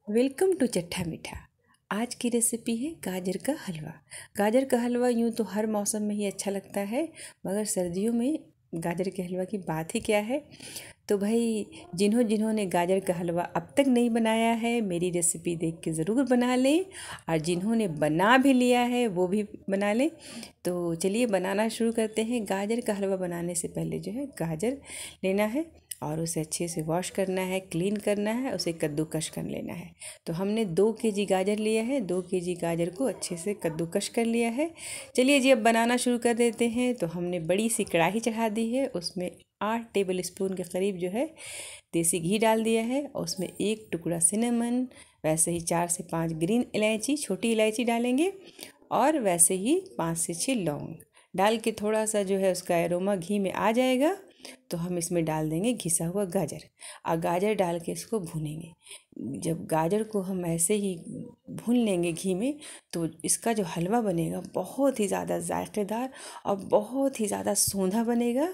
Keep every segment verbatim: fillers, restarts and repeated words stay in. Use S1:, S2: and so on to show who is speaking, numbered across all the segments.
S1: Welcome to चट्टा मीठा। आज की रेसिपी है गाजर का हलवा। गाजर का हलवा यूँ तो हर मौसम में ही अच्छा लगता है, मगर सर्दियों में गाजर के हलवा की बात ही क्या है। तो भाई जिन्हों जिन्होंने गाजर का हलवा अब तक नहीं बनाया है, मेरी रेसिपी देख के ज़रूर बना लें, और जिन्होंने बना भी लिया है वो भी बना लें। तो चलिए बनाना शुरू करते हैं। गाजर का हलवा बनाने से पहले जो है गाजर लेना है और उसे अच्छे से वॉश करना है, क्लीन करना है, उसे कद्दूकश कर लेना है। तो हमने दो केजी गाजर लिया है, दो केजी गाजर को अच्छे से कद्दूकश कर लिया है। चलिए जी अब बनाना शुरू कर देते हैं। तो हमने बड़ी सी कढ़ाई चढ़ा दी है, उसमें आठ टेबल स्पून के करीब जो है देसी घी डाल दिया है, और उसमें एक टुकड़ा सिनेमन, वैसे ही चार से पाँच ग्रीन इलायची, छोटी इलायची डालेंगे, और वैसे ही पाँच से छः लौंग डाल के थोड़ा सा जो है उसका एरोमा घी में आ जाएगा तो हम इसमें डाल देंगे घिसा हुआ गाजर, और गाजर डाल के इसको भूनेंगे। जब गाजर को हम ऐसे ही भून लेंगे घी में, तो इसका जो हलवा बनेगा बहुत ही ज़्यादा जायकेदार और बहुत ही ज़्यादा सोंधा बनेगा।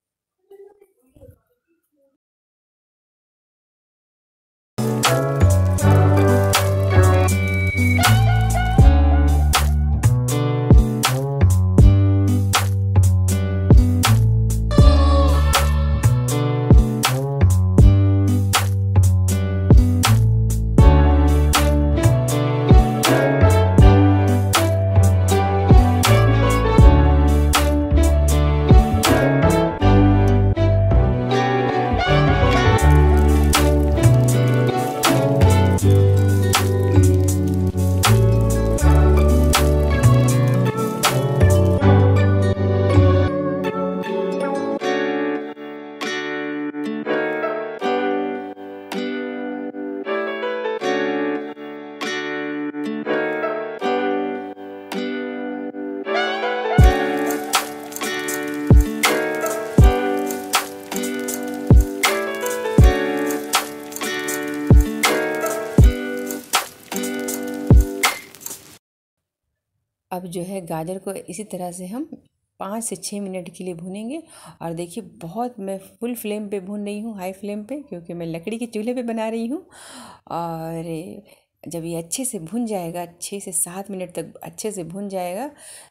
S1: अब जो है गाजर को इसी तरह से हम पाँच से छः मिनट के लिए भूनेंगे। और देखिए बहुत मैं फुल फ्लेम पे भून रही हूँ, हाई फ्लेम पे, क्योंकि मैं लकड़ी के चूल्हे पे बना रही हूँ। और जब ये अच्छे से भुन जाएगा, छः से सात मिनट तक अच्छे से भुन जाएगा,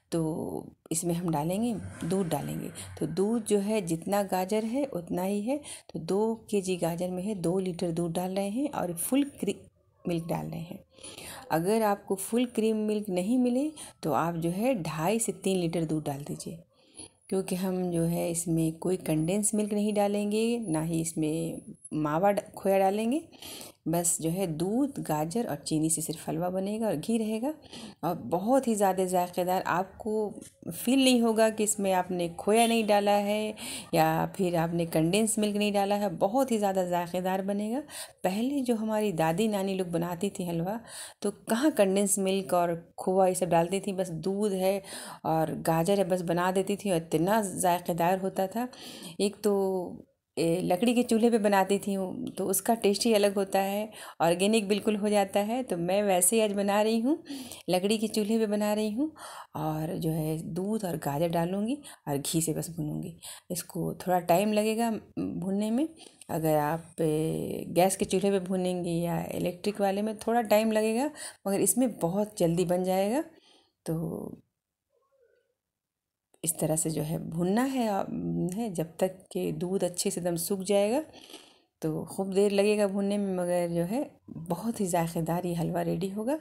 S1: तो इसमें हम डालेंगे दूध डालेंगे। तो दूध जो है जितना गाजर है उतना ही है, तो दो केजी गाजर में है दो लीटर दूध डाल रहे हैं, और फुल क्री मिल्क डाल रहे हैं। अगर आपको फुल क्रीम मिल्क नहीं मिले तो आप जो है ढाई से तीन लीटर दूध डाल दीजिए, क्योंकि हम जो है इसमें कोई कंडेंस मिल्क नहीं डालेंगे, ना ही इसमें मावा खोया डालेंगे। बस जो है दूध, गाजर और चीनी से सिर्फ हलवा बनेगा, और घी रहेगा, और बहुत ही ज़्यादा जायकेदार। आपको फील नहीं होगा कि इसमें आपने खोया नहीं डाला है या फिर आपने कंडेंस मिल्क नहीं डाला है, बहुत ही ज़्यादा जायकेदार बनेगा। पहले जो हमारी दादी नानी लोग बनाती थी हलवा, तो कहाँ कंडेंस मिल्क और खोआ ये सब डालती थी, बस दूध है और गाजर है बस बना देती थी, और इतना जायकेदार होता था। एक तो ए, लकड़ी के चूल्हे पे बनाती थी हूँ, तो उसका टेस्ट ही अलग होता है, ऑर्गेनिक बिल्कुल हो जाता है। तो मैं वैसे ही आज बना रही हूँ, लकड़ी के चूल्हे पे बना रही हूँ, और जो है दूध और गाजर डालूँगी और घी से बस भूनूँगी। इसको थोड़ा टाइम लगेगा भूनने में। अगर आप ए, गैस के चूल्हे पे भूनेंगी या इलेक्ट्रिक वाले में थोड़ा टाइम लगेगा, मगर इसमें बहुत जल्दी बन जाएगा। तो इस तरह से जो है भूनना है, है जब तक कि दूध अच्छे से एकदम सूख जाएगा। तो खूब देर लगेगा भूनने में, मगर जो है बहुत ही जायकेदार ये हलवा रेडी होगा।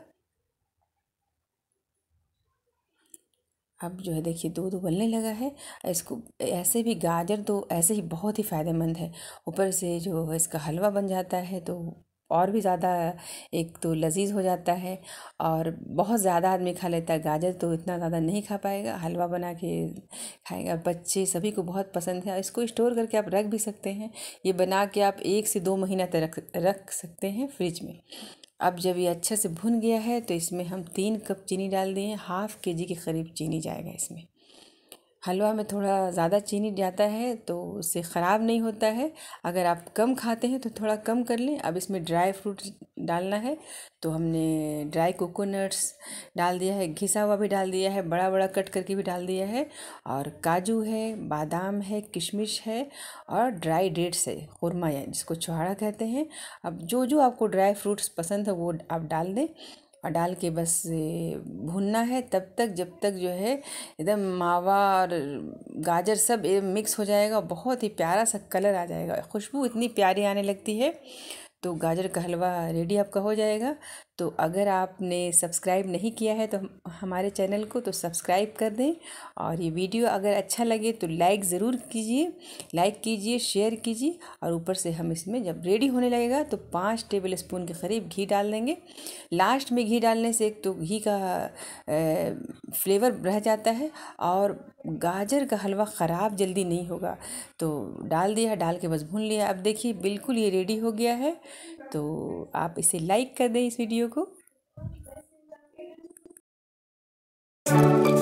S1: अब जो है देखिए दूध उबलने लगा है। इसको ऐसे भी गाजर तो ऐसे ही बहुत ही फ़ायदेमंद है, ऊपर से जो इसका हलवा बन जाता है तो और भी ज़्यादा एक तो लजीज हो जाता है, और बहुत ज़्यादा आदमी खा लेता है। गाजर तो इतना ज़्यादा नहीं खा पाएगा, हलवा बना के खाएगा, बच्चे सभी को बहुत पसंद है। इसको स्टोर करके आप रख भी सकते हैं, ये बना के आप एक से दो महीना तक रख रख सकते हैं फ्रिज में। अब जब ये अच्छे से भुन गया है तो इसमें हम तीन कप चीनी डाल दिए, हाफ के जी के करीब चीनी जाएगा इसमें। हलवा में थोड़ा ज़्यादा चीनी जाता है तो उससे ख़राब नहीं होता है। अगर आप कम खाते हैं तो थोड़ा कम कर लें। अब इसमें ड्राई फ्रूट्स डालना है, तो हमने ड्राई कोकोनट्स डाल दिया है, घिसा हुआ भी डाल दिया है, बड़ा बड़ा कट करके भी डाल दिया है, और काजू है, बादाम है, किशमिश है, और ड्राई डेट्स है, खुरमा या जिसको छुहारा कहते हैं। अब जो जो आपको ड्राई फ्रूट्स पसंद है वो आप डाल दें, और डाल के बस भूनना है तब तक जब तक जो है एकदम मावा और गाजर सब मिक्स हो जाएगा, बहुत ही प्यारा सा कलर आ जाएगा, खुशबू इतनी प्यारी आने लगती है। तो गाजर का हलवा रेडी आपका हो जाएगा। तो अगर आपने सब्सक्राइब नहीं किया है तो हमारे चैनल को तो सब्सक्राइब कर दें, और ये वीडियो अगर अच्छा लगे तो लाइक ज़रूर कीजिए, लाइक कीजिए, शेयर कीजिए। और ऊपर से हम इसमें जब रेडी होने लगेगा तो पाँच टेबल स्पून के करीब घी डाल देंगे। लास्ट में घी डालने से एक तो घी का फ्लेवर रह जाता है, और गाजर का हलवा ख़राब जल्दी नहीं होगा। तो डाल दिया, डाल के बस भून लिया। अब देखिए बिल्कुल ये रेडी हो गया है। तो आप इसे लाइक कर दें इस वीडियो को।